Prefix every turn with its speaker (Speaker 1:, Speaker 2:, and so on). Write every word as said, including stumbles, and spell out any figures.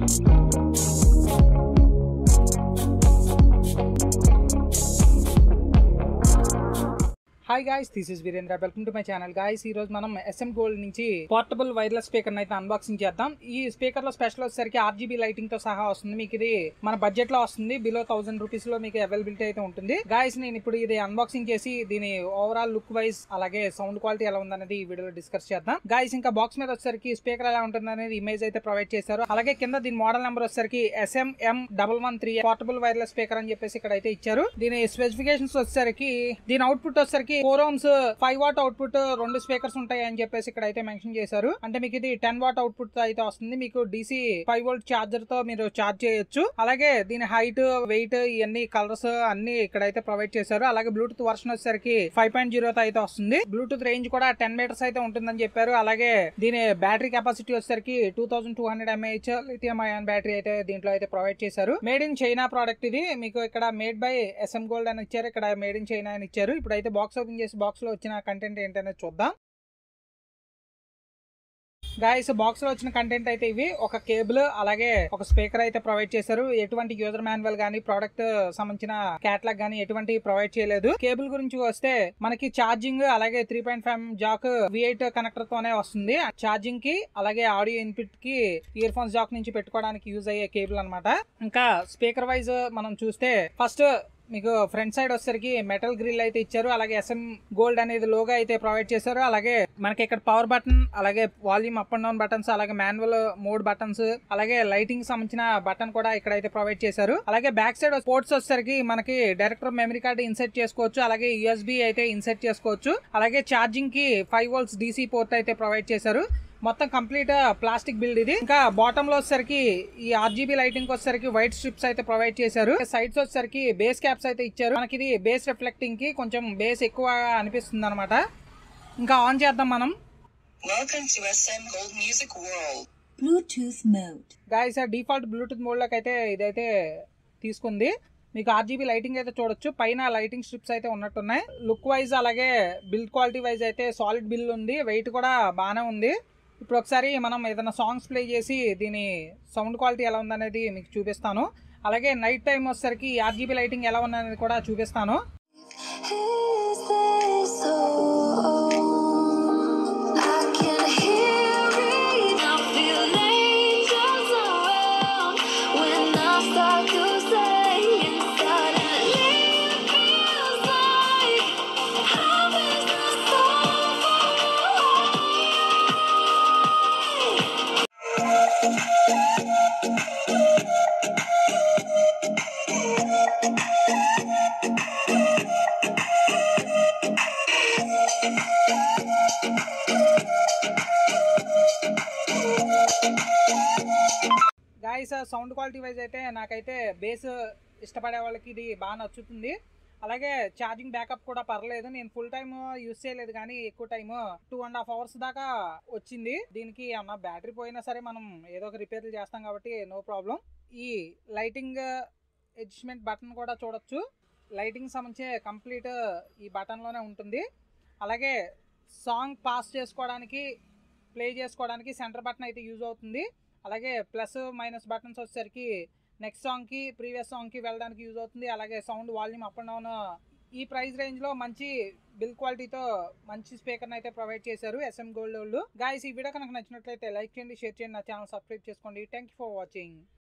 Speaker 1: Hi guys, this is Virendra. Welcome to my channel guys. ఈ రోజు మనం ఎస్ఎం గోల్డ్ నుంచి పోర్టబుల్ వైర్లెస్ స్పీకర్ అయితే అన్బాక్సింగ్ చేద్దాం. ఈ స్పీకర్ లో స్పెషల్ వచ్చేసరికి ఆర్జీబీ లైటింగ్ తో సహా వస్తుంది. మీకు ఇది మన బడ్జెట్ లో వస్తుంది. బిలో థౌసండ్ రూపీస్ లో మీకు అవైలబిలిటీ అయితే ఉంటుంది. గాయ్స్, నేను ఇప్పుడు ఇది అన్బాక్సింగ్ చేసి దీని ఓవరాల్ లుక్ వైజ్ అలాగే సౌండ్ క్వాలిటీ ఎలా ఉందనేది ఈ వీడియోలో డిస్కస్ చేద్దాం. గాయ్స్, ఇంకా బాక్స్ మీద వచ్చేసరికి స్పీకర్ ఎలా ఉంటుంది అనేది ఇమేజ్ అయితే ప్రొవైడ్ చేశారు. అలాగే కింద దీని మోడల్ నెంబర్ వచ్చేసరికి SM M double one three portable wireless speaker అని చెప్పేసి ఇక్కడ అయితే ఇచ్చారు. దీని స్పెసిఫికేషన్స్ వచ్చేసరికి దీని అవుట్పుట్ వచ్చేసరికి four ohms five watt output రెండు స్పీకర్స్ ఉంటాయి అని చెప్పేసి ఇక్కడ అయితే మెన్షన్ చేశారు. అంటే మీకు ఇది టెన్ వాట్ అవుట్పుట్ అయితే వస్తుంది. మీకు డీసీ ఫైవ్ వోల్ట్ చార్జర్ తో మీరు చార్జ్ చేయొచ్చు. అలాగే దీని హైట్, వెయిట్, ఇవన్నీ కలర్స్ అన్ని ఇక్కడ అయితే ప్రొవైడ్ చేశారు. అలాగే బ్లూటూత్ వర్షన్ వచ్చేసరికి ఫైవ్ పాయింట్ జీరో అయితే వస్తుంది. బ్లూటూత్ రేంజ్ కూడా టెన్ మీటర్స్ అయితే ఉంటుందని చెప్పారు. అలాగే దీని బ్యాటరీ కెపాసిటీ వచ్చేసరికి two thousand two hundred mAh lithium ion battery అయితే దీంట్లో అయితే ప్రొవైడ్ చేశారు. మేడ్ ఇన్ చైనా ప్రోడక్ట్ ఇది. మీకు ఇక్కడ మేడ్ బై ఎస్ఎం గోల్డ్ అని ఇచ్చారు, ఇక్కడ మేడ్ ఇన్ చైనా అని ఇచ్చారు. ఇప్పుడు అయితే బాక్స్ ఓపెన్ చేసి బాక్స్ లో వచ్చిన కంటెంట్ ఏంటనేది చూద్దాం. గాయస్, బాక్స్ లో వచ్చిన కంటెంట్ అయితే ఇవి. ఒక కేబుల్ అలాగే ఒక స్పీకర్ అయితే ప్రొవైడ్ చేశారు. ఎటువంటి యూజర్ మాన్యువల్ గానీ ప్రోడక్ట్ సంబంధించిన క్యాటలాగ్ గానీ ఎటువంటి ప్రొవైడ్ చేయలేదు. కేబుల్ గురించి వస్తే మనకి ఛార్జింగ్ అలాగే three point five jack V eight connector తోనే వస్తుంది. ఛార్జింగ్ కి అలాగే ఆడియో ఇన్పుట్ కి ఇయర్ ఫోన్స్ జాక్ నుంచి పెట్టుకోవడానికి యూజ్ అయ్యే కేబుల్ అనమాట. ఇంకా స్పీకర్ వైజ్ మనం చూస్తే ఫస్ట్ మీకు ఫ్రంట్ సైడ్ వచ్చేసరికి మెటల్ గ్రిల్ అయితే ఇచ్చారు. అలాగే ఎస్ఎం గోల్డ్ అనేది లోగో అయితే ప్రొవైడ్ చేశారు. అలాగే మనకి ఇక్కడ పవర్ బటన్, అలాగే volume up and down buttons, అలాగే మాన్యువల్ మోడ్ బటన్స్, అలాగే లైటింగ్ సంబంధించిన బటన్ కూడా ఇక్కడ అయితే ప్రొవైడ్ చేశారు. అలాగే బ్యాక్ సైడ్ పోర్ట్స్ వచ్చేసరికి మనకి డైరెక్టర్ మెమరీ కార్డ్ ఇన్సర్ట్ చేసుకోవచ్చు. అలాగే యూఎస్బి అయితే ఇన్సర్ట్ చేసుకోవచ్చు. అలాగే ఛార్జింగ్ కి ఫైవ్ వోల్ట్స్ డీసీ పోర్ట్ అయితే ప్రొవైడ్ చేశారు. మొత్తం కంప్లీట్ ప్లాస్టిక్ బిల్డ్ ఇది. ఇంకా బాటమ్ లో వచ్చేసరికి ఈ ఆర్జీబీ లైటింగ్ వచ్చేసరికి వైట్ స్ట్రిప్స్ అయితే ప్రొవైడ్ చేశారు. సైడ్స్ వచ్చేసరికి బేస్ క్యాప్స్ అయితే ఇచ్చారు. మనకి ఇది బేస్ రిఫ్లెక్టింగ్ కి కొంచెం బేస్ ఎక్కువ అనిపిస్తుంది అనమాట. ఇంకా ఆన్ చేద్దాం మనం. Bluetooth mode guys, default bluetooth mode లోకి అయితే ఇదైతే తీసుకుంది. మీకు ఆర్జీబీ లైటింగ్ అయితే చూడొచ్చు. పైన లైటింగ్ స్ట్రిప్స్ అయితే ఉన్నట్టున్నాయి. లుక్ వైజ్ అలాగే బిల్డ్ క్వాలిటీ వైజ్ అయితే సాలిడ్ బిల్ ఉంది. వెయిట్ కూడా బాగానే ఉంది. ఇప్పుడు ఒకసారి మనం ఏదైనా సాంగ్స్ ప్లే చేసి దీని సౌండ్ క్వాలిటీ ఎలా ఉందనేది మీకు చూపిస్తాను. అలాగే నైట్ టైం వచ్చేసరికి ఆర్జీబీ లైటింగ్ ఎలా ఉందనేది కూడా చూపిస్తాను. గాయస్, సౌండ్ క్వాలిటీ వైజ్ అయితే నాకైతే బేస్ ఇష్టపడే వాళ్ళకి ఇది బాగా నచ్చుతుంది. అలాగే ఛార్జింగ్ బ్యాకప్ కూడా పర్లేదు. నేను ఫుల్ టైమ్ యూజ్ చేయలేదు కానీ ఎక్కువ time two and half hours దాకా వచ్చింది. దీనికి ఏమన్నా బ్యాటరీ పోయినా సరే మనం ఏదో ఒక రిపేర్లు చేస్తాం కాబట్టి నో ప్రాబ్లం. ఈ లైటింగ్ అడ్జస్ట్మెంట్ బటన్ కూడా చూడొచ్చు. లైటింగ్ సంబంధించి కంప్లీట్ ఈ బటన్లోనే ఉంటుంది. అలాగే సాంగ్ పాస్ చేసుకోవడానికి, ప్లే చేసుకోవడానికి సెంటర్ బటన్ అయితే యూజ్ అవుతుంది. అలాగే ప్లస్ మైనస్ బటన్స్ వచ్చేసరికి నెక్స్ట్ సాంగ్కి, ప్రీవియస్ సాంగ్కి వెళ్ళడానికి యూజ్ అవుతుంది. అలాగే sound volume up and down. ఈ ప్రైస్ రేంజ్లో మంచి బిల్ క్వాలిటీతో మంచి స్పీకర్ని అయితే ప్రొవైడ్ చేశారు ఎస్ఎం గోల్డ్ వాళ్ళు. గాయస్, ఈ వీడియో కనుక నచ్చినట్లయితే లైక్ చేయండి, షేర్ చేయండి, నా ఛానల్ సబ్స్క్రైబ్ చేసుకోండి. Thank you for watching.